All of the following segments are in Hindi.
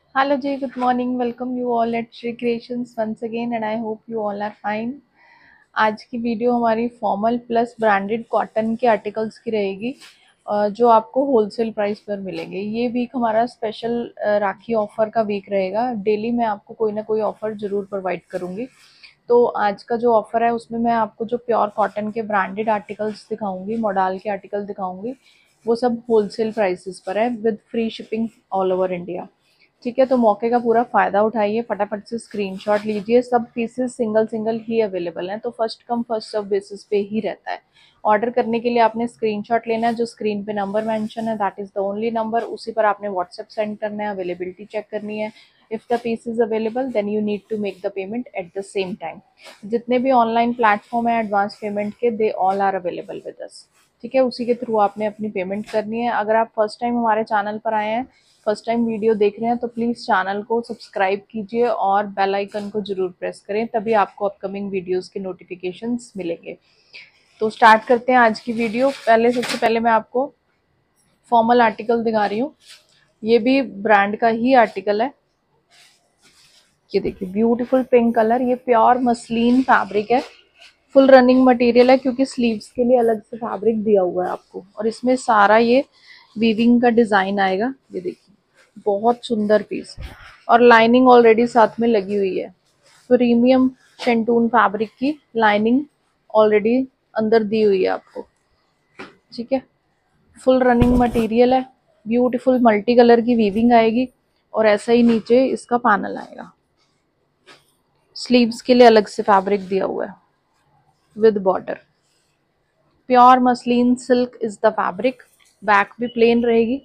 Hello Jay, good morning. Welcome you all at Shri Creations once again and I hope you all are fine. आज की वीडियो हमारी फॉर्मल प्लस ब्रांडेड कॉटन के आर्टिकल्स की रहेगी जो आपको होलसेल प्राइस पर मिलेंगे। ये वीक हमारा स्पेशल राखी ऑफर का वीक रहेगा। डेली मैं आपको कोई ना कोई ऑफर ज़रूर प्रोवाइड करूँगी। तो आज का जो ऑफर है उसमें मैं आपको जो प्योर कॉटन के ब्रांडेड आर्टिकल्स दिखाऊंगी, मॉडल के आर्टिकल दिखाऊंगी, वो सब होलसेल प्राइसेस पर है with free shipping all over India. ठीक है, तो मौके का पूरा फ़ायदा उठाइए, फटाफट से स्क्रीनशॉट लीजिए। सब पीसेस सिंगल सिंगल ही अवेलेबल हैं, तो first come first serve basis पे ही रहता है। ऑर्डर करने के लिए आपने स्क्रीनशॉट लेना है, जो स्क्रीन पे नंबर मेंशन है that is the only number, उसी पर आपने व्हाट्सएप सेंड करना है, अवेलेबिलिटी चेक करनी है। If the piece is available then you need to make the payment at the same time. जितने भी ऑनलाइन प्लेटफॉर्म है एडवांस पेमेंट के, they all are available with us. ठीक है, उसी के थ्रू आपने अपनी पेमेंट करनी है। अगर आप फर्स्ट टाइम हमारे चैनल पर आए हैं, फर्स्ट टाइम वीडियो देख रहे हैं, तो प्लीज़ चैनल को सब्सक्राइब कीजिए और बेल आइकन को जरूर प्रेस करें, तभी आपको अपकमिंग वीडियोस के नोटिफिकेशंस मिलेंगे। तो स्टार्ट करते हैं आज की वीडियो। सबसे पहले मैं आपको फॉर्मल आर्टिकल दिखा रही हूँ। ये भी ब्रांड का ही आर्टिकल है। ये देखिए, ब्यूटीफुल पिंक कलर, ये प्योर मसलिन फैब्रिक है, फुल रनिंग मटेरियल है क्योंकि स्लीव्स के लिए अलग से फैब्रिक दिया हुआ है आपको, और इसमें सारा ये वीविंग का डिजाइन आएगा। ये देखिए, बहुत सुंदर पीस, और लाइनिंग ऑलरेडी साथ में लगी हुई है। प्रीमियम शेंटून फैब्रिक की लाइनिंग ऑलरेडी अंदर दी हुई है आपको। ठीक है, फुल रनिंग मटेरियल है, ब्यूटीफुल मल्टी कलर की वीविंग आएगी, और ऐसा ही नीचे इसका पैनल आएगा। स्लीव्स के लिए अलग से फैब्रिक दिया हुआ है with border. Pure muslin silk is the fabric. Back भी प्लेन रहेगी,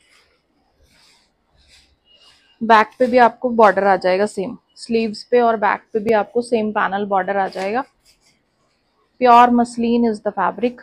बैक पे भी आपको बॉर्डर आ जाएगा सेम, स्लीव्स पे और बैक पे भी आपको सेम पैनल बॉर्डर आ जाएगा। Pure muslin is the fabric.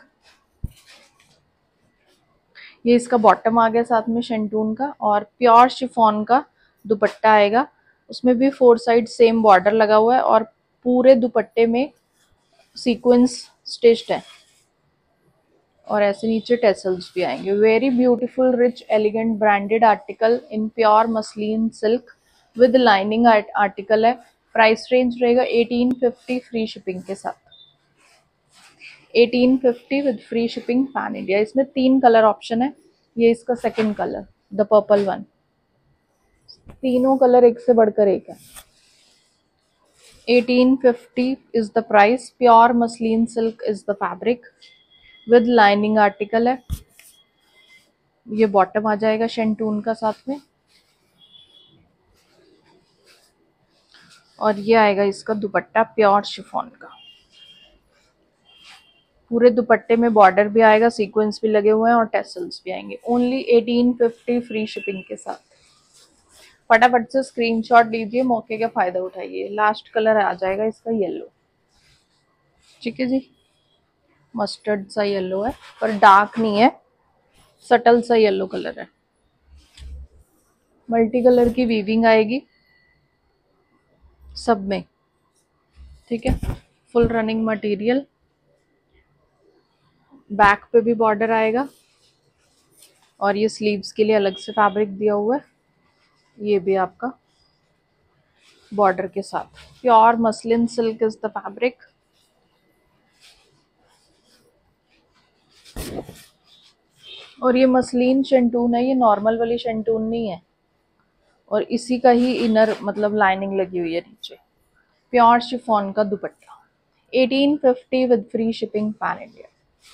ये इसका बॉटम आ गया साथ में शेंटून का, और प्योर शिफॉन का दुपट्टा आएगा। उसमें भी फोर साइड सेम बॉर्डर लगा हुआ है, और पूरे दुपट्टे में सीक्वेंस स्टिच्ड है, और ऐसे नीचे टेसल्स भी आएंगे। Very beautiful rich elegant branded article in pure muslin silk with lining article है। प्राइस रेंज रहेगा 1850 फ्री शिपिंग के साथ। 1850 with free shipping pan India. इसमें 3 कलर ऑप्शन है। ये इसका second colour, the purple one. तीनों कलर एक से बढ़कर एक है। 1850 is the price. Pure muslin silk is the fabric with lining article है। ये बॉटम आ जाएगा शेंटून का साथ में, और ये आएगा इसका दुपट्टा प्योर शिफॉन का। पूरे दुपट्टे में बॉर्डर भी आएगा, सीक्वेंस भी लगे हुए हैं, और टेसल्स भी आएंगे। ओनली 1850 फ्री शिपिंग के साथ। फटाफट से स्क्रीनशॉट लीजिए, मौके का फायदा उठाइए। लास्ट कलर आ जाएगा इसका येलो। ठीक है जी, मस्टर्ड सा येलो है, पर डार्क नहीं है, सटल सा येलो कलर है। मल्टी कलर की वीविंग आएगी सब में। ठीक है, फुल रनिंग मटेरियल। बैक पे भी बॉर्डर आएगा, और ये स्लीव्स के लिए अलग से फैब्रिक दिया हुआ है। ये भी आपका बॉर्डर के साथ। Pure muslin silk is the fabric. और ये मसलिन शेंटून है, ये नॉर्मल वाली शेंटून नहीं है, और इसी का ही इनर मतलब लाइनिंग लगी हुई है नीचे। प्योर शिफॉन का दुपट्टा। 1850 with free shipping pan India.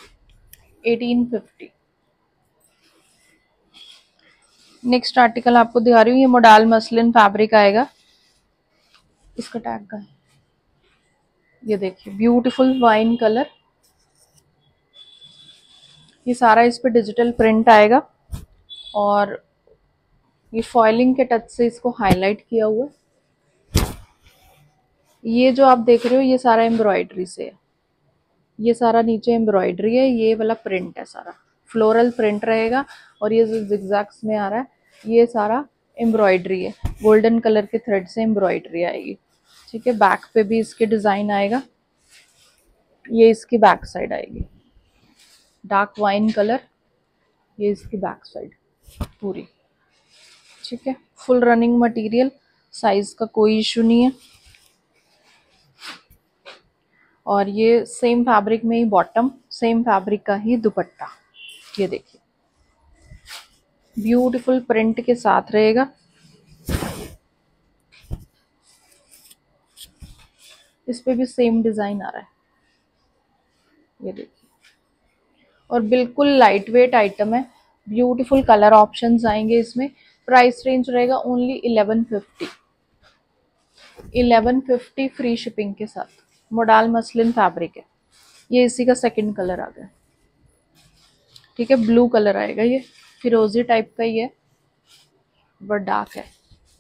1850। Next article आपको दिखा रही हूँ। ये मॉडल मसलिन फैब्रिक आएगा। इसका टैग का है, ये देखिए, ब्यूटीफुल वाइन कलर। ये सारा इस पे डिजिटल प्रिंट आएगा, और ये फॉइलिंग के टच से इसको हाईलाइट किया हुआ है। ये जो आप देख रहे हो ये सारा एम्ब्रॉयडरी से है। ये सारा नीचे एम्ब्रॉयडरी है, ये वाला प्रिंट है सारा, फ्लोरल प्रिंट रहेगा। और ये जो जिगजैग्स में आ रहा है ये सारा एम्ब्रॉयडरी है, गोल्डन कलर के थ्रेड से एम्ब्रॉयडरी आएगी। ठीक है, बैक पे भी इसके डिजाइन आएगा। ये इसकी बैक साइड आएगी, डार्क वाइन कलर। ये इसकी बैक साइड पूरी। ठीक है, फुल रनिंग मटेरियल, साइज का कोई इशू नहीं है। और ये सेम फैब्रिक में ही बॉटम, सेम फैब्रिक का ही दुपट्टा। ये देखिए ब्यूटीफुल प्रिंट के साथ रहेगा। इस पे भी सेम डिजाइन आ रहा है, ये देखिए। और बिल्कुल लाइट वेट आइटम है, ब्यूटीफुल कलर ऑप्शंस आएंगे इसमें। प्राइस रेंज रहेगा ओनली 1150। 1150 फ्री शिपिंग के साथ। मोडाल मसलिन फैब्रिक है। ये इसी का सेकंड कलर आ गया। ठीक है, ब्लू कलर आएगा, ये फिरोजी टाइप का ही है बट डार्क है।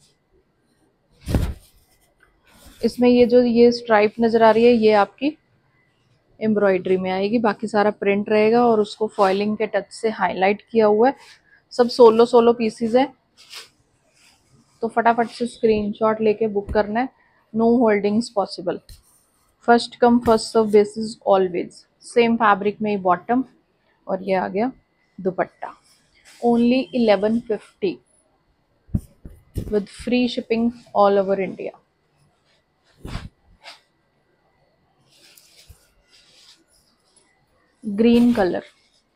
इसमें ये जो ये स्ट्राइप नजर आ रही है ये आपकी एम्ब्रॉयडरी में आएगी, बाकी सारा प्रिंट रहेगा और उसको फॉइलिंग के टच से हाईलाइट किया हुआ है। सब 16 पीसीज है, तो फटाफट से स्क्रीनशॉट लेके बुक करना है। No holdings possible, first come first serve basis always. Same fabric में ही बॉटम और ये आ गया दुपट्टा। Only 1150 with free shipping all over India. Green colour,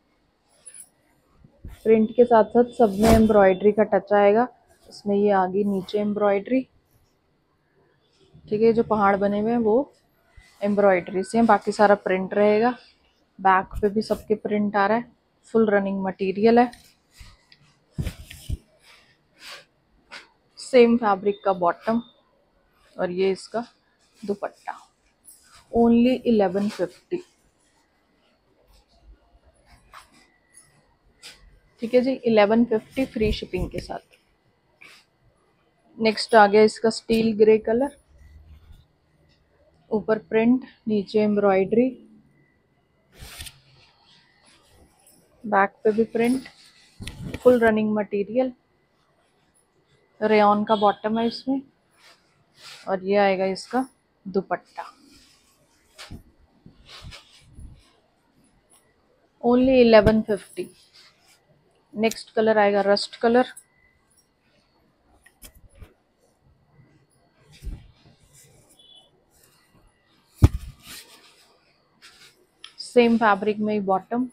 print के साथ साथ सब में एम्ब्रॉयडरी का टच आएगा। इसमें ये आगे नीचे एम्ब्रॉयडरी, ठीक है, जो पहाड़ बने हुए हैं वो एम्ब्रॉयडरी से हैं, बाकी सारा प्रिंट रहेगा। बैक पे भी सबके प्रिंट आ रहा है, फुल रनिंग मटेरियल है। सेम फैब्रिक का बॉटम और ये इसका दुपट्टा। ओनली 1150। ठीक है जी, 1150 फ्री शिपिंग के साथ। नेक्स्ट आ गया इसका स्टील ग्रे कलर, ऊपर प्रिंट नीचे एम्ब्रॉयडरी, बैक पे भी print, full running material. Rayon का बॉटम है इसमें और ये आएगा इसका दुपट्टा। ओनली 1150। नेक्स्ट कलर आएगा रस्ट कलर, सेम फैब्रिक में ही बॉटम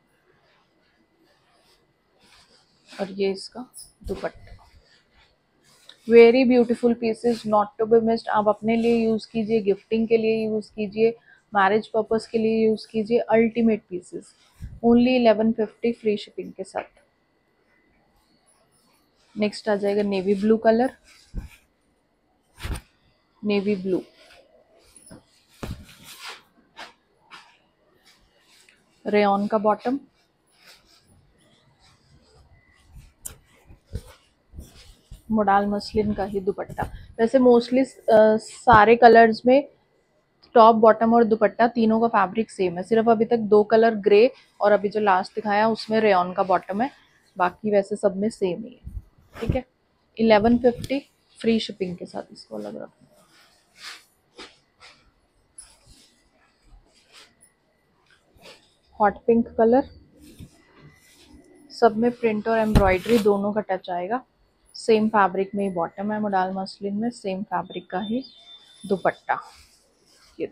और ये इसका दुपट्टा। Very beautiful pieces, not to be missed. आप अपने लिए यूज कीजिए, गिफ्टिंग के लिए यूज कीजिए, मैरिज पर्पस के लिए यूज कीजिए। Ultimate pieces. Only 1150 free shipping के साथ। नेक्स्ट आ जाएगा navy blue colour, navy blue, rayon का बॉटम, मोडाल मसलिन का ही दुपट्टा। वैसे मोस्टली सारे कलर्स में टॉप बॉटम और दुपट्टा तीनों का फैब्रिक सेम है, सिर्फ अभी तक दो कलर ग्रे और अभी जो लास्ट दिखाया उसमें रेयॉन का बॉटम है, बाकी वैसे सब में सेम ही है। ठीक है, 1150 फ्री शिपिंग के साथ। इसको अलग रखना। हॉट पिंक कलर, सब में प्रिंट और एम्ब्रॉयडरी दोनों का टच आएगा। सेम फैब्रिक में ही बॉटम है मोडाल मसलिन में, सेम फैब्रिक का ही दुपट्टा। ये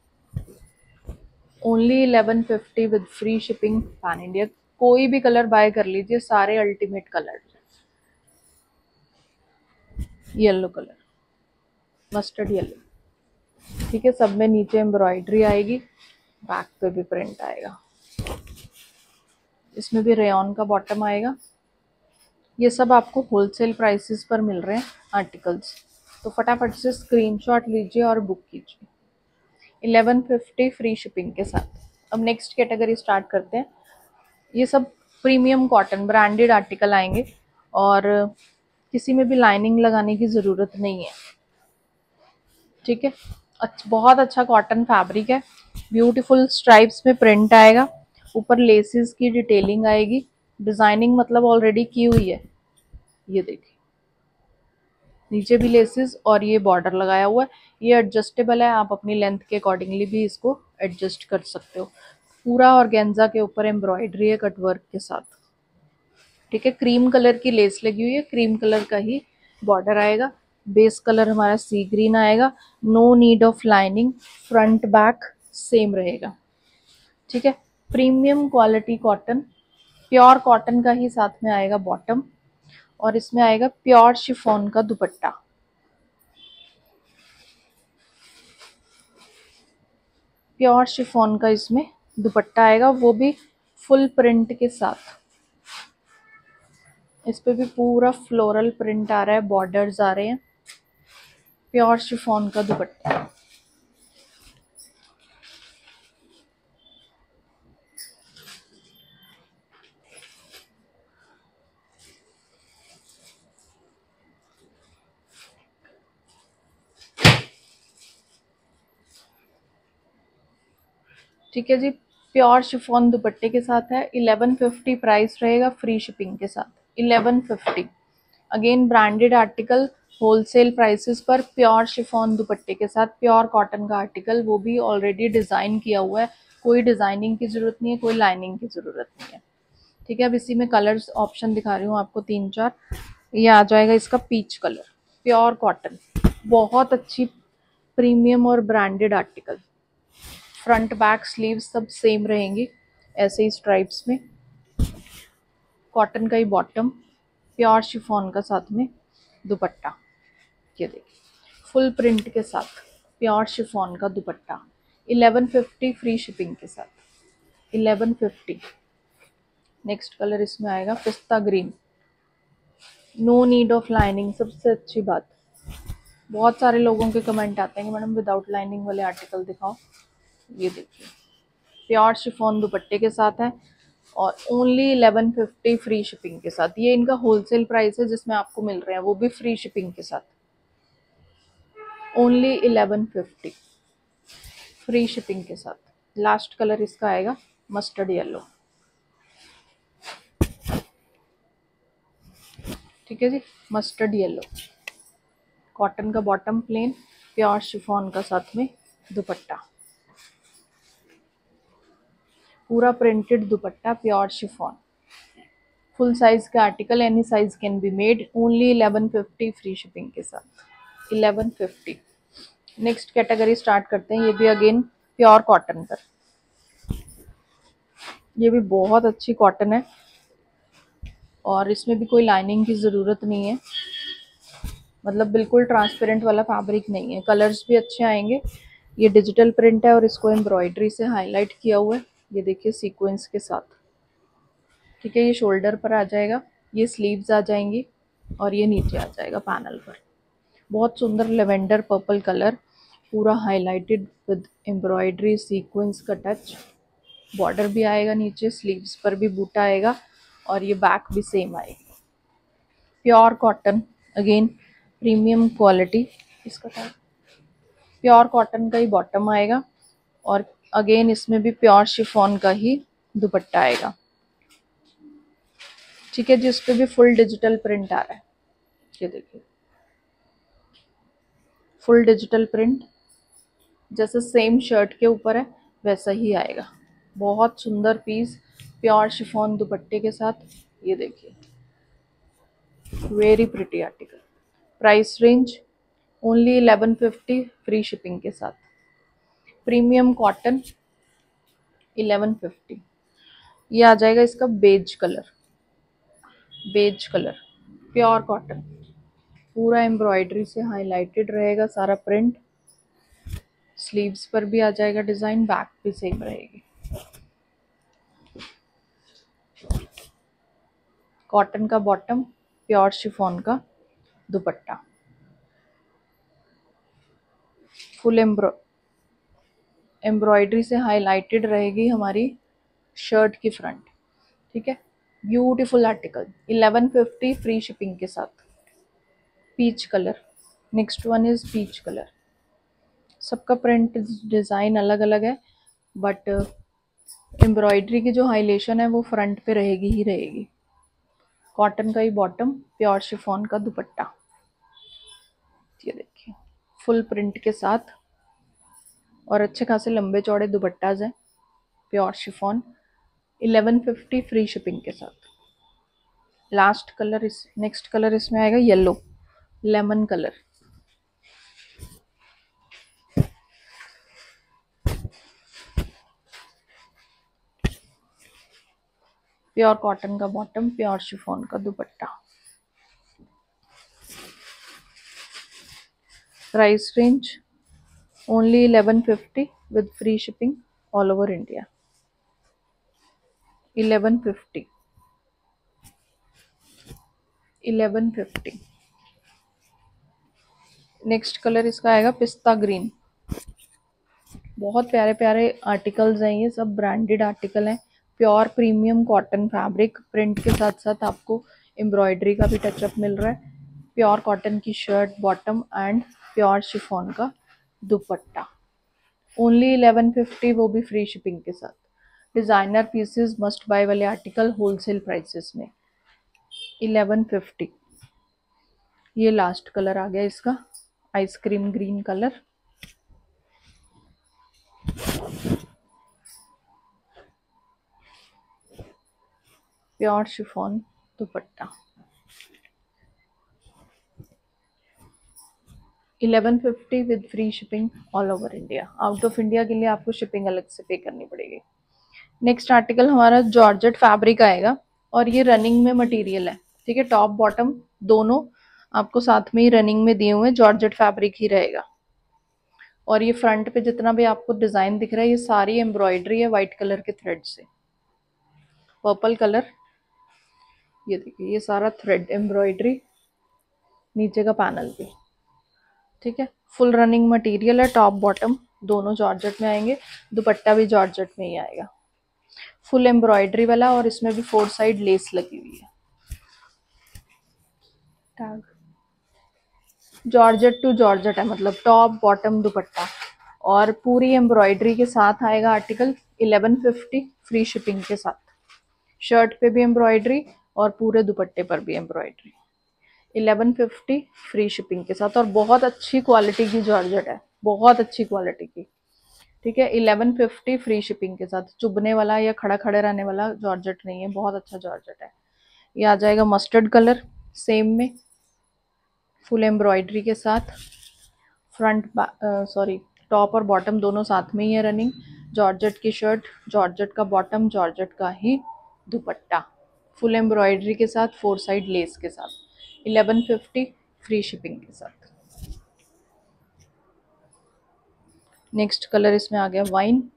only 1150 with free shipping pan India. कोई भी कलर बाय कर लीजिए, सारे ultimate colour. Yellow colour, mustard yellow, ठीक है, सब में नीचे एम्ब्रॉयडरी आएगी, बैक पे भी प्रिंट आएगा। इसमें भी रेयॉन का बॉटम आएगा। ये सब आपको होलसेल प्राइसेस पर मिल रहे हैं आर्टिकल्स, तो फटाफट से स्क्रीनशॉट लीजिए और बुक कीजिए 1150 फ्री शिपिंग के साथ। अब नेक्स्ट कैटेगरी स्टार्ट करते हैं। ये सब प्रीमियम कॉटन ब्रांडेड आर्टिकल आएंगे और किसी में भी लाइनिंग लगाने की ज़रूरत नहीं है। ठीक है, बहुत अच्छा कॉटन फैब्रिक है, ब्यूटीफुल स्ट्राइप्स में प्रिंट आएगा, ऊपर लेसेस की डिटेलिंग आएगी, डिजाइनिंग मतलब ऑलरेडी की हुई है। ये देखिए नीचे भी लेसेस और ये बॉर्डर लगाया हुआ है। ये एडजस्टेबल है, आप अपनी लेंथ के अकॉर्डिंगली भी इसको एडजस्ट कर सकते हो। पूरा ऑर्गेन्जा के ऊपर एम्ब्रॉयडरी है कटवर्क के साथ। ठीक है, क्रीम कलर की लेस लगी हुई है, क्रीम कलर का ही बॉर्डर आएगा। बेस कलर हमारा सी ग्रीन आएगा। No need of lining, front back same रहेगा। ठीक है, premium quality cotton, pure cotton का ही साथ में आएगा बॉटम, और इसमें आएगा प्योर शिफॉन का दुपट्टा। प्योर शिफॉन का इसमें दुपट्टा आएगा, वो भी फुल प्रिंट के साथ। इस पे भी पूरा फ्लोरल प्रिंट आ रहा है, बॉर्डर्स आ रहे हैं। प्योर शिफॉन का दुपट्टा। ठीक है जी, प्योर शिफॉन दुपट्टे के साथ है। 1150 प्राइस रहेगा, फ्री शिपिंग के साथ 1150। Again branded article wholesale prices पर, प्योर शिफॉन दुपट्टे के साथ, प्योर कॉटन का आर्टिकल, वो भी ऑलरेडी डिज़ाइन किया हुआ है। कोई डिज़ाइनिंग की ज़रूरत नहीं है, कोई लाइनिंग की ज़रूरत नहीं है। ठीक है, अब इसी में कलर्स ऑप्शन दिखा रही हूँ आपको 3-4। ये आ जाएगा इसका पीच कलर, प्योर कॉटन, बहुत अच्छी प्रीमियम और branded article. Front back sleeve सब सेम रहेंगी, ऐसे ही स्ट्राइप्स में। कॉटन का ही बॉटम, प्योर शिफॉन का साथ में दुपट्टा। ये देखिए फुल प्रिंट के साथ प्योर शिफॉन का दुपट्टा, 1150 फ्री शिपिंग के साथ, 1150। नेक्स्ट कलर इसमें आएगा पिस्ता green. No need of lining, सबसे अच्छी बात। बहुत सारे लोगों के कमेंट आते हैं कि मैडम विदाउट लाइनिंग वाले आर्टिकल दिखाओ। ये देखिए प्योर शिफॉन दुपट्टे के साथ है, और ओनली 1150 फ्री शिपिंग के साथ। ये इनका होलसेल प्राइस है जिसमें आपको मिल रहे हैं, वो भी फ्री शिपिंग के साथ। ओनली 1150 फ्री शिपिंग के साथ। लास्ट कलर इसका आएगा मस्टर्ड येलो। ठीक है जी, मस्टर्ड येलो। कॉटन का बॉटम प्लेन, प्योर शिफॉन का साथ में दुपट्टा, पूरा प्रिंटेड दुपट्टा, प्योर शिफॉन। फुल साइज का article, any size can be made, only 1150 free shipping के साथ, 1150। नेक्स्ट कैटेगरी स्टार्ट करते हैं, ये भी अगेन प्योर कॉटन पर। ये भी बहुत अच्छी कॉटन है, और इसमें भी कोई लाइनिंग की ज़रूरत नहीं है, मतलब बिल्कुल ट्रांसपेरेंट वाला फैब्रिक नहीं है। कलर्स भी अच्छे आएंगे। ये डिजिटल प्रिंट है और इसको एम्ब्रॉयडरी से हाईलाइट किया हुआ है, ये देखिए सीक्वेंस के साथ। ठीक है, ये शोल्डर पर आ जाएगा, ये स्लीव्स आ जाएंगी, और ये नीचे आ जाएगा पैनल पर। बहुत सुंदर लेवेंडर पर्पल कलर, पूरा हाईलाइटेड विद एम्ब्रॉयडरी सीक्वेंस का टच। बॉर्डर भी आएगा नीचे, स्लीव्स पर भी बूटा आएगा, और ये बैक भी सेम आएगी। Pure cotton, again premium quality. इसका प्योर कॉटन का ही बॉटम आएगा, और अगेन इसमें भी प्योर शिफॉन का ही दुपट्टा आएगा। ठीक है, जिस पे भी फुल डिजिटल प्रिंट आ रहा है, ये देखिए फुल डिजिटल प्रिंट, जैसे सेम शर्ट के ऊपर है वैसा ही आएगा। बहुत सुंदर पीस, प्योर शिफॉन दुपट्टे के साथ। ये देखिए very pretty article. Price range only 1150 free shipping के साथ। Premium cotton 1150। ये आ जाएगा इसका beige colour, beige colour, pure cotton, पूरा एम्ब्रॉयडरी से हाईलाइटेड रहेगा सारा प्रिंट। स्लीव्स पर भी आ जाएगा डिजाइन, बैक भी सेम रहेगी। कॉटन का बॉटम, प्योर शिफॉन का दुपट्टा, फुल एम्ब्रॉयडरी से हाईलाइटेड रहेगी हमारी शर्ट की फ्रंट। ठीक है, ब्यूटीफुल आर्टिकल, 1150 फ्री शिपिंग के साथ। Peach colour, next one is peach colour. सबका प्रिंट डिज़ाइन अलग अलग है, बट एम्ब्रॉयडरी की जो हाईलाइशन है वो फ्रंट पे रहेगी ही रहेगी। कॉटन का ही बॉटम, प्योर शिफॉन का दुपट्टा। ये देखिए फुल प्रिंट के साथ, और अच्छे खासे लंबे चौड़े दुपट्टाज हैं, प्योर शिफॉन, 1150 फ्री शिपिंग के साथ। लास्ट कलर इस नेक्स्ट कलर इसमें आएगा yellow, lemon colour. Pure cotton का बॉटम, प्योर शिफॉन का दुपट्टा। Price range only 1150 with free shipping all over India. 1150 1150। Next colour इसका आएगा पिस्ता ग्रीन। बहुत प्यारे प्यारे आर्टिकल्स हैं, ये सब ब्रांडेड आर्टिकल हैं। Pure premium cotton fabric, print के साथ साथ आपको एम्ब्रॉयडरी का भी टचअप मिल रहा है। प्योर कॉटन की shirt bottom and pure chiffon का दुपट्टा। ओनली 1150, वो भी फ्री शिपिंग के साथ। डिज़ाइनर पीसेस मस्ट बाय वाले आर्टिकल होलसेल प्राइसेस में 1150। ये लास्ट कलर आ गया इसका, ice cream green colour. Pure chiffon दुपट्टा। 1150 with free shipping all over India. Out of India के लिए आपको शिपिंग अलग से पे करनी पड़ेगी। नेक्स्ट आर्टिकल हमारा जॉर्जेट फैब्रिक आएगा और ये रनिंग में मटेरियल है, ठीक है। टॉप बॉटम दोनों आपको साथ में ही रनिंग में दिए हुए हैं, जॉर्जेट फैब्रिक ही रहेगा। और ये फ्रंट पे जितना भी आपको डिजाइन दिख रहा है, ये सारी एम्ब्रॉयडरी है वाइट कलर के थ्रेड से। पर्पल कलर, ये देखिए, ये सारा थ्रेड एम्ब्रॉयडरी, नीचे का पैनल भी, ठीक है। फुल रनिंग मटेरियल है, टॉप बॉटम दोनों जॉर्जेट में आएंगे, दुपट्टा भी जॉर्जेट में ही आएगा। फुल एम्ब्रॉयडरी वाला, और इसमें भी 4 साइड लेस लगी हुई है। टैग जॉर्जेट टू जॉर्जेट है, मतलब टॉप बॉटम दुपट्टा और पूरी एम्ब्रॉयडरी के साथ आएगा आर्टिकल। 1150 फ्री शिपिंग के साथ। शर्ट पे भी एम्ब्रॉयडरी और पूरे दुपट्टे पर भी एम्ब्रॉयडरी। 1150 फ्री शिपिंग के साथ, और बहुत अच्छी क्वालिटी की जॉर्जेट है, बहुत अच्छी क्वालिटी की, ठीक है। 1150 फ्री शिपिंग के साथ। चुभने वाला या खड़ा खड़े रहने वाला जॉर्जेट नहीं है, बहुत अच्छा जॉर्जेट है। ये आ जाएगा मस्टर्ड कलर सेम में, फुल एम्ब्रॉयडरी के साथ। फ्रंट सॉरी टॉप और बॉटम दोनों साथ में ही है रनिंग। जॉर्जेट की शर्ट, जॉर्जेट का बॉटम, जॉर्जेट का ही दुपट्टा, फुल एम्ब्रॉयडरी के साथ, 4 साइड लेस के साथ। 1150 फ्री शिपिंग के साथ। नेक्स्ट कलर इसमें आ गया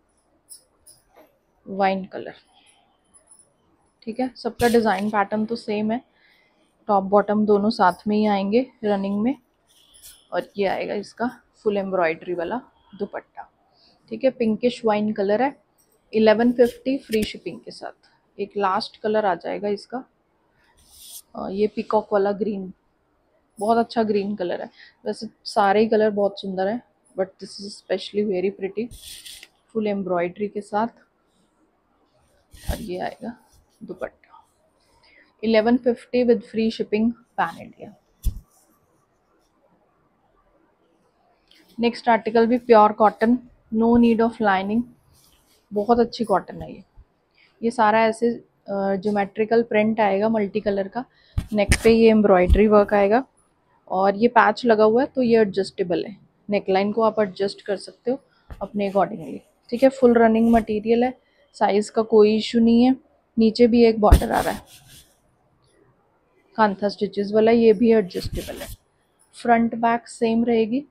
वाइन कलर, ठीक है। सबका डिज़ाइन पैटर्न तो सेम है, टॉप बॉटम दोनों साथ में ही आएंगे रनिंग में। और ये आएगा इसका फुल एम्ब्रॉयडरी वाला दुपट्टा, ठीक है। पिंकिश वाइन कलर है, 1150 फ्री शिपिंग के साथ। एक लास्ट कलर आ जाएगा इसका, ये पीकॉक वाला ग्रीन, बहुत अच्छा ग्रीन कलर है। वैसे सारे ही कलर बहुत सुंदर है, but this is specially very pretty. Full embroidery के साथ, और ये आएगा दुपट्टा। 1150 with free shipping pan India. Next article भी pure cotton, no need of lining, बहुत अच्छी कॉटन है ये सारा ऐसे ज्योमेट्रिकल प्रिंट आएगा मल्टी कलर का। नेक पे ये एम्ब्रॉयडरी वर्क आएगा, और ये पैच लगा हुआ है तो ये एडजस्टेबल है। नेकलाइन को आप एडजस्ट कर सकते हो अपने अकॉर्डिंगली, ठीक है। फुल रनिंग मटेरियल है, साइज का कोई इशू नहीं है। नीचे भी एक बॉर्डर आ रहा है कांथा स्टिचेस वाला, ये भी एडजस्टेबल है। फ्रंट बैक सेम रहेगी,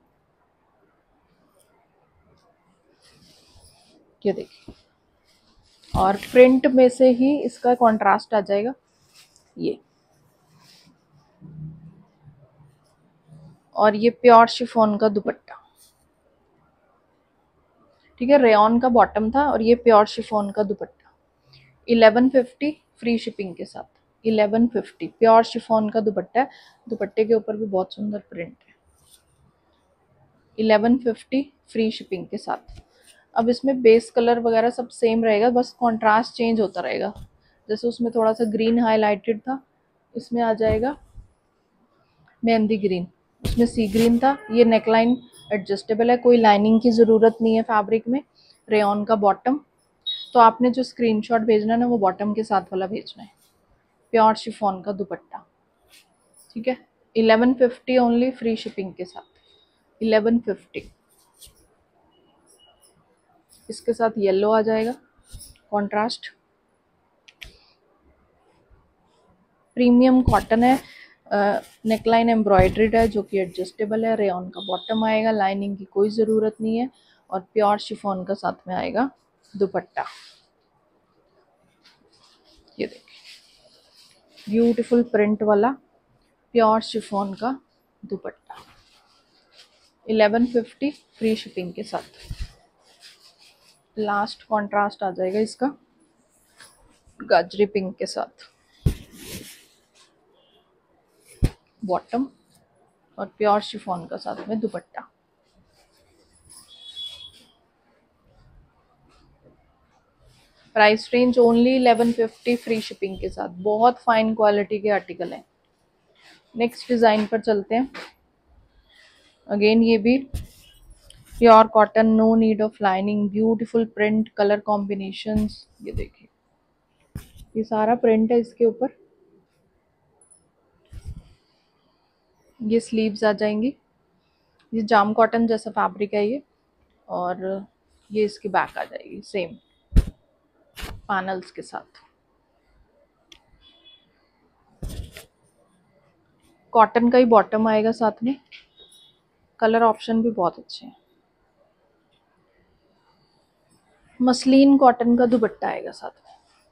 ये देखिए। और प्रिंट में से ही इसका कॉन्ट्रास्ट आ जाएगा ये, और ये प्योर शिफॉन का दुपट्टा, ठीक है। रेयॉन का बॉटम था और ये प्योर शिफॉन का दुपट्टा। 1150 फ्री शिपिंग के साथ। 1150 प्योर शिफॉन का दुपट्टा है, दुपट्टे के ऊपर भी बहुत सुंदर प्रिंट है। 1150 फ्री शिपिंग के साथ। अब इसमें बेस कलर वगैरह सब सेम रहेगा, बस कॉन्ट्रास्ट चेंज होता रहेगा। जैसे उसमें थोड़ा सा ग्रीन हाईलाइटेड था, इसमें आ जाएगा मेहंदी ग्रीन, उसमें सी ग्रीन था। ये नेकलाइन एडजस्टेबल है, कोई लाइनिंग की ज़रूरत नहीं है फैब्रिक में। रेयॉन का बॉटम, तो आपने जो स्क्रीनशॉट भेजना है ना, वो बॉटम के साथ वाला भेजना है। प्योर शिफॉन का दुपट्टा, ठीक है। 1150 ओनली, फ्री शिपिंग के साथ 1150। इसके साथ येलो आ जाएगा कॉन्ट्रास्ट, प्रीमियम कॉटन है, नेकलाइन एम्ब्रॉयडर्ड है जो कि एडजस्टेबल है, रेयॉन का बॉटम आएगा, लाइनिंग की कोई ज़रूरत नहीं है, और प्योर शिफॉन का साथ में आएगा दुपट्टा। ये देखिए ब्यूटीफुल प्रिंट वाला प्योर शिफॉन का दुपट्टा, 1150 फ्री शिपिंग के साथ। लास्ट कॉन्ट्रास्ट आ जाएगा इसका गाजरी पिंक के साथ, बॉटम और प्योर शिफॉन का साथ में दुपट्टा। Price range only 1150 free shipping के साथ। बहुत फाइन क्वालिटी के आर्टिकल हैं। नेक्स्ट डिज़ाइन पर चलते हैं। अगेन ये भी pure cotton, no need of lining, beautiful print, colour combinations. ये देखिए ये सारा प्रिंट है इसके ऊपर। ये स्लीव्स आ जाएंगी, ये जाम कॉटन जैसा फैब्रिक है ये, और ये इसकी बैक आ जाएगी सेम पैनल्स के साथ। कॉटन का ही बॉटम आएगा साथ में, कलर ऑप्शन भी बहुत अच्छे हैं। मसलिन कॉटन का दुपट्टा आएगा साथ में।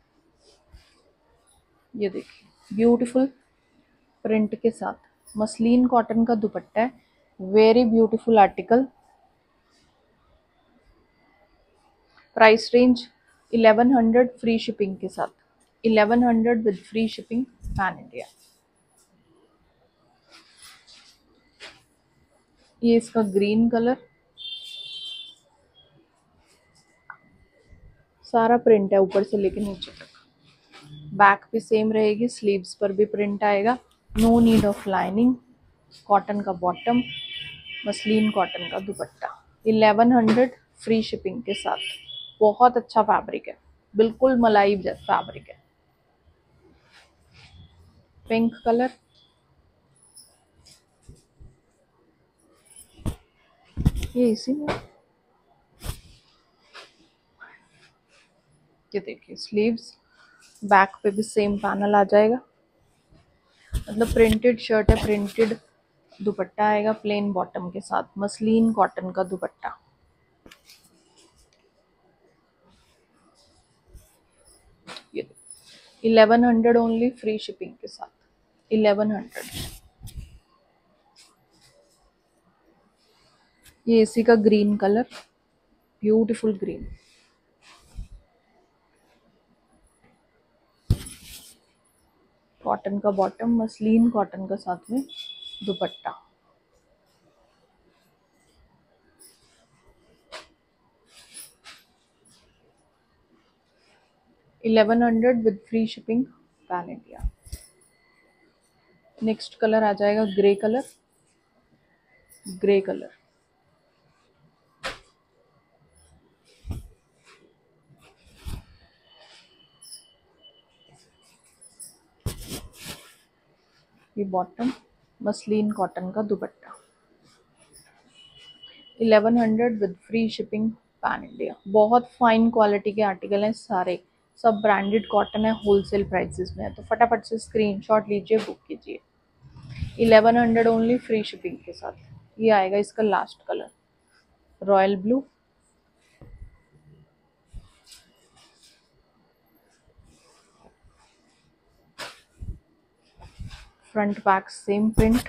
ये देखिए ब्यूटीफुल प्रिंट के साथ मसलिन कॉटन का दुपट्टा है, very beautiful article. Price range 1100 free shipping के साथ, 1100 with free shipping pan India. ये इसका ग्रीन कलर, सारा प्रिंट है ऊपर से लेके नीचे तक। बैक भी सेम रहेगी, स्लीव्स पर भी प्रिंट आएगा, no need of lining, cotton का बॉटम, मसलिन कॉटन का दुपट्टा, 1100 फ्री शिपिंग के साथ। बहुत अच्छा फैब्रिक है, बिल्कुल मलाई जैसा फैब्रिक है। पिंक कलर, ये इसी में, ये देखिए स्लीव्स, बैक पे भी सेम पैनल आ जाएगा। मतलब प्रिंटेड शर्ट है, प्रिंटेड दुपट्टा आएगा प्लेन बॉटम के साथ, मसलिन कॉटन का दुपट्टा। ये 1100 ओनली, फ्री शिपिंग के साथ 1100। ये इसी का green colour, beautiful green. Cotton का बॉटम, मसलिन कॉटन का साथ में dupatta. $1100 with free shipping pan India. Next colour आ जाएगा ग्रे कलर, ग्रे कलर। ये बॉटम, मसलिन कॉटन का दुपट्टा, 1100 with free shipping pan India. बहुत फाइन क्वालिटी के आर्टिकल हैं सारे, सब ब्रांडेड कॉटन है, होलसेल प्राइसेस में है। तो फटाफट से स्क्रीनशॉट लीजिए, बुक कीजिए। 1100 ओनली, फ्री शिपिंग के साथ। ये आएगा इसका last colour, royal blue. Front back same print,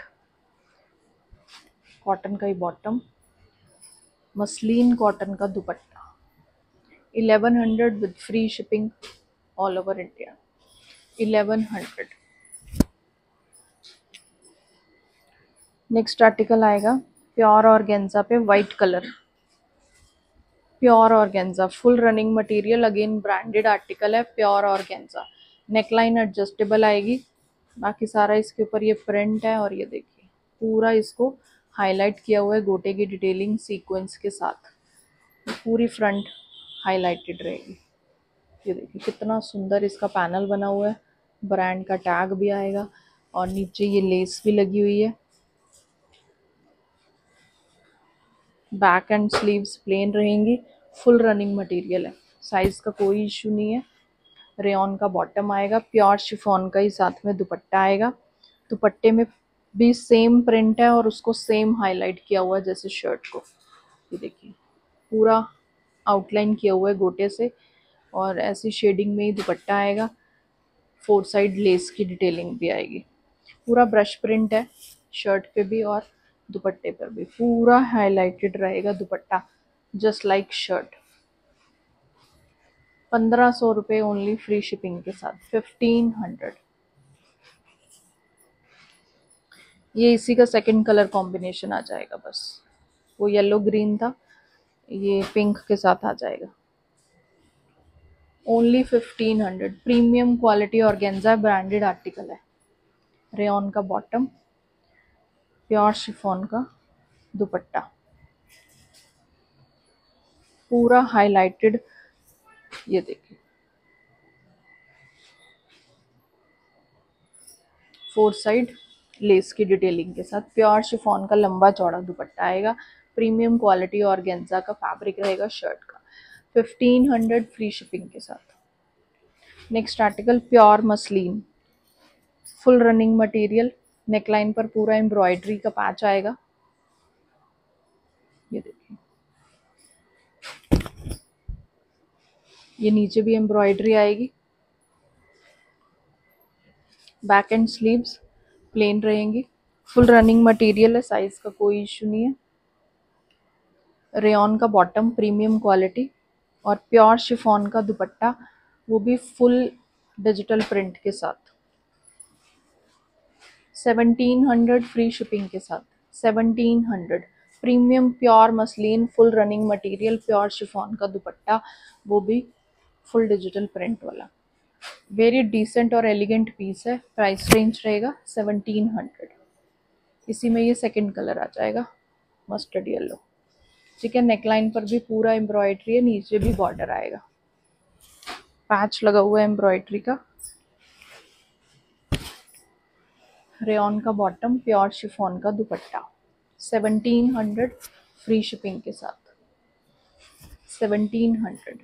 cotton का ही बॉटम, मसलिन कॉटन का दुपट्टा, 1100 with free shipping all over India, 1100। Next article आएगा प्योर ऑर्गेन्जा पे white colour, pure organza full running material, again branded article है, प्योर ऑर्गेन्जा। नेकलाइन एडजस्टेबल आएगी, बाकी सारा इसके ऊपर ये प्रिंट है। और ये देखिए पूरा इसको हाईलाइट किया हुआ है गोटे की डिटेलिंग सीक्वेंस के साथ, पूरी फ्रंट हाईलाइटेड रहेगी। ये देखिए कितना सुंदर इसका पैनल बना हुआ है, ब्रांड का टैग भी आएगा और नीचे ये लेस भी लगी हुई है। बैक एंड स्लीव्स प्लेन रहेंगी, फुल रनिंग मटेरियल है, साइज का कोई इशू नहीं है। रेयॉन का बॉटम आएगा, प्योर शिफॉन का ही साथ में दुपट्टा आएगा। दुपट्टे में भी सेम प्रिंट है और उसको सेम हाईलाइट किया हुआ है जैसे शर्ट को। ये देखिए पूरा आउटलाइन किया हुआ है गोटे से और ऐसी शेडिंग में ही दुपट्टा आएगा। 4 साइड लेस की डिटेलिंग भी आएगी। पूरा ब्रश प्रिंट है शर्ट पे भी और दुपट्टे पर भी, पूरा हाईलाइटेड रहेगा दुपट्टा जस्ट लाइक शर्ट। 1500 रुपये ओनली फ्री शिपिंग के साथ, 1500। ये इसी का सेकंड कलर कॉम्बिनेशन आ जाएगा, बस वो येलो ग्रीन था, ये पिंक के साथ आ जाएगा। Only 1500। Premium quality organza branded article है। रेयॉन का बॉटम, प्योर शिफॉन का दुपट्टा, पूरा हाईलाइटेड। ये देखिए 4 साइड लेस की डिटेलिंग के साथ प्योर शिफॉन का लंबा चौड़ा दुपट्टा आएगा। प्रीमियम क्वालिटी ऑर्गेन्जा का फैब्रिक रहेगा शर्ट का, 1500 फ्री शिपिंग के साथ। Next article pure muslin, full running material, neckline पर पूरा एम्ब्रॉयडरी का पैच आएगा। ये देखिए ये नीचे भी एम्ब्रॉयडरी आएगी। बैक एंड स्लीव्स प्लेन रहेंगी, फुल रनिंग मटेरियल है, साइज का कोई इशू नहीं है। रेयॉन का बॉटम प्रीमियम क्वालिटी और प्योर शिफॉन का दुपट्टा, वो भी फुल डिजिटल प्रिंट के साथ, 1700 फ्री शिपिंग के साथ। 1700 premium pure muslin, full running material, pure chiffon का दुपट्टा, वो भी फुल डिजिटल प्रिंट वाला। वेरी डिसेंट और एलिगेंट पीस है। प्राइस रेंज रहेगा 1700। इसी में ये सेकंड कलर आ जाएगा, मस्टर्ड येलो। ठीक है, नेकलाइन पर भी पूरा एम्ब्रॉयडरी है, नीचे भी बॉर्डर आएगा, पैच लगा हुआ है एम्ब्रॉयडरी का। रेयॉन का बॉटम, प्योर शिफॉन का दुपट्टा, 1700 फ्री शिपिंग के साथ, 1700।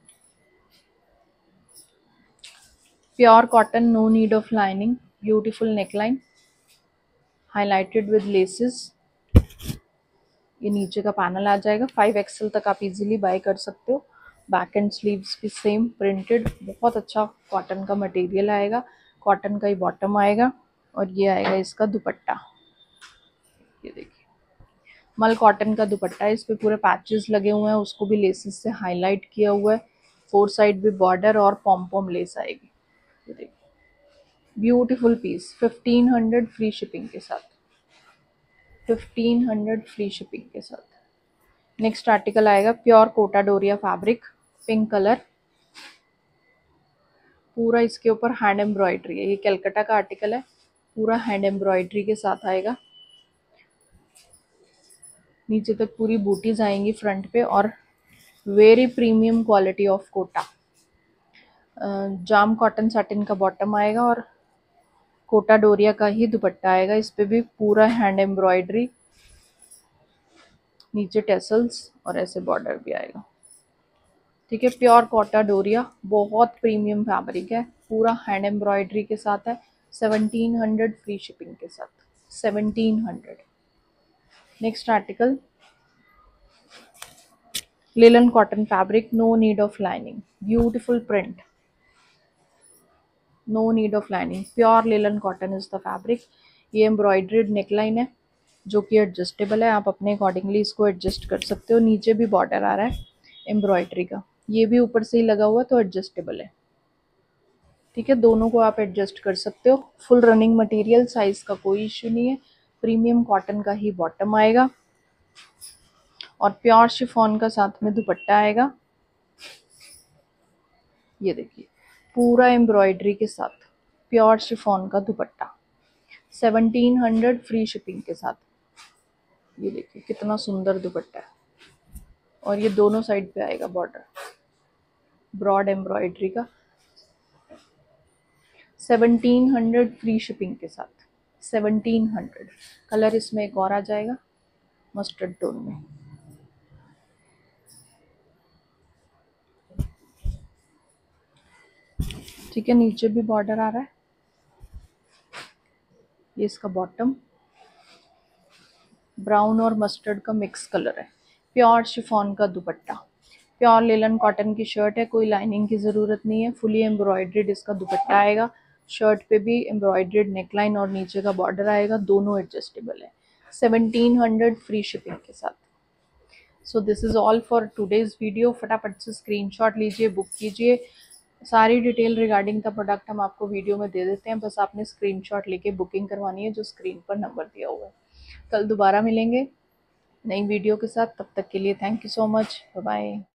Pure cotton, no need of lining, beautiful neckline highlighted with laces. ये नीचे का पैनल आ जाएगा, 5XL तक आप इजीली बाय कर सकते हो। बैक एंड स्लीव्स भी सेम प्रिंटेड, बहुत अच्छा कॉटन का मटेरियल आएगा। कॉटन का ही बॉटम आएगा और ये आएगा इसका दुपट्टा। ये देखिए मल कॉटन का दुपट्टा है, इस पे पूरे पैचेस लगे हुए हैं, उसको भी लेसेस से हाईलाइट किया हुआ है। 4 साइड भी बॉर्डर और पॉम पॉम लेस आएगी। ये देखिए ब्यूटीफुल पीस, 1500 फ्री शिपिंग के साथ, 1500 फ्री शिपिंग के साथ। नेक्स्ट आर्टिकल आएगा pure Kota Doria fabric, pink colour, पूरा इसके ऊपर हैंड एम्ब्रॉयडरी है। ये कलकत्ता का आर्टिकल है, पूरा हैंड एम्ब्रॉयडरी के साथ आएगा। नीचे तक पूरी बूटीज आएंगी फ्रंट पे और very premium quality of Kota. जाम कॉटन सैटिन का बॉटम आएगा और कोटा डोरिया का ही दुपट्टा आएगा। इस पे भी पूरा हैंड एम्ब्रॉयडरी, नीचे टेसल्स और ऐसे बॉर्डर भी आएगा। ठीक है, प्योर कोटा डोरिया, बहुत प्रीमियम फैब्रिक है, पूरा हैंड एम्ब्रॉयडरी के साथ है, 1700 फ्री शिपिंग के साथ, 1700। Next article linen cotton fabric, no need of lining, beautiful print, no need of lining, pure linen cotton is the fabric. ये एम्ब्रॉयडर्ड नेकलाइन है जो कि एडजस्टेबल है, आप अपने अकॉर्डिंगली इसको एडजस्ट कर सकते हो। नीचे भी बॉर्डर आ रहा है एम्ब्रॉयडरी का, ये भी ऊपर से ही लगा हुआ तो एडजस्टेबल है। ठीक है, दोनों को आप एडजस्ट कर सकते हो। फुल रनिंग मटेरियल, साइज का कोई इश्यू नहीं है। प्रीमियम कॉटन का ही बॉटम आएगा और प्योर शिफॉन का साथ में दुपट्टा आएगा। ये देखिए पूरा एम्ब्रॉयडरी के साथ प्योर शिफॉन का दुपट्टा, 1700 फ्री शिपिंग के साथ। ये देखिए कितना सुंदर दुपट्टा है और ये दोनों साइड पे आएगा बॉर्डर, ब्रॉड एम्ब्रॉयडरी का, 1700 फ्री शिपिंग के साथ, 1700। कलर इसमें एक और आ जाएगा मस्टर्ड टोन में। ठीक है, नीचे भी बॉर्डर आ रहा है। ये इसका बॉटम ब्राउन और मस्टर्ड का मिक्स कलर है। प्योर शिफॉन का दुपट्टा, प्योर लेलन कॉटन की शर्ट है, कोई लाइनिंग की ज़रूरत नहीं है। फुली एम्ब्रॉयड्रेड इसका दुपट्टा आएगा, शर्ट पे भी एम्ब्रॉयड्रेड नेकलाइन और नीचे का बॉर्डर आएगा, दोनों एडजस्टेबल है। 1700 फ्री शिपिंग के साथ। So this is all for today's video. फटाफट से स्क्रीनशॉट लीजिए, बुक कीजिए। सारी डिटेल रिगार्डिंग द प्रोडक्ट हम आपको वीडियो में दे देते हैं, बस आपने स्क्रीनशॉट लेके बुकिंग करवानी है, जो स्क्रीन पर नंबर दिया हुआ है। कल दोबारा मिलेंगे नई वीडियो के साथ, तब तक के लिए thank you so much, bye bye.